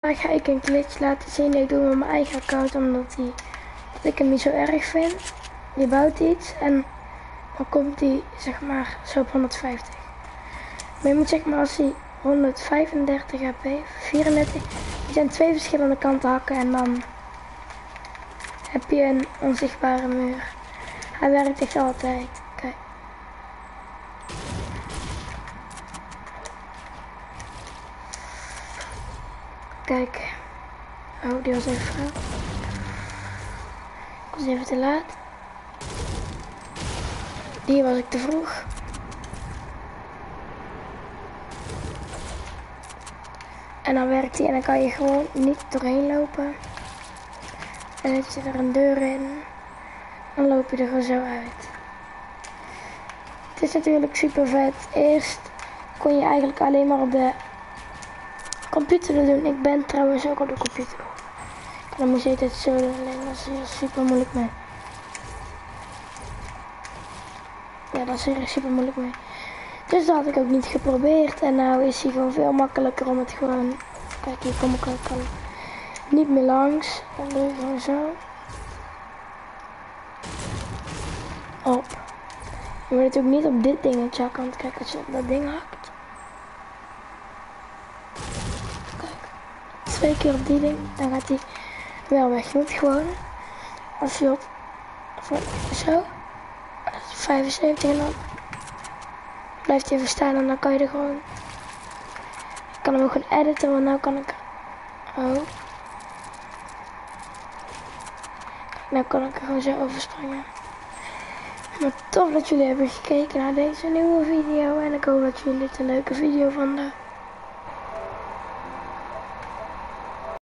Ga ik een glitch laten zien. Ik doe hem op mijn eigen account omdat ik hem niet zo erg vind. Je bouwt iets en dan komt hij zeg maar zo op 150. Maar je moet zeg maar als hij 135 HP, 34, die zijn 2 verschillende kanten hakken en dan heb je een onzichtbare muur. Hij werkt echt altijd. Kijk. Kijk. Oh, die was even fout. Ik was even te laat. Hier was ik te vroeg. En dan werkt hij en dan kan je gewoon niet doorheen lopen. En dan zit er een deur in. Dan loop je er gewoon zo uit. Het is natuurlijk super vet. Eerst kon je eigenlijk alleen maar op de computer doen. Ik ben trouwens ook op de computer. Dan moest je het zo doen. Alleen dat is hier super moeilijk mee. Ja, dat is hier super moeilijk mee. Dus dat had ik ook niet geprobeerd. En nou is hij gewoon veel makkelijker om het gewoon... Kijk, hier kom ik ook al niet meer langs. Dan doe je gewoon zo. Op. Je moet natuurlijk niet op dit dingetje hakken. Want kijk, als je op dat ding hakt. Kijk. 2 keer op die ding. Dan gaat hij wel weg. Je moet gewoon... Als je op... Zo. 75 en dan... Blijft hij even staan en dan kan je er gewoon... Ik kan hem ook gaan editen, want nu kan ik... Oh. Nu kan ik er gewoon zo overspringen. Maar tof dat jullie hebben gekeken naar deze nieuwe video. En ik hoop dat jullie het een leuke video vonden.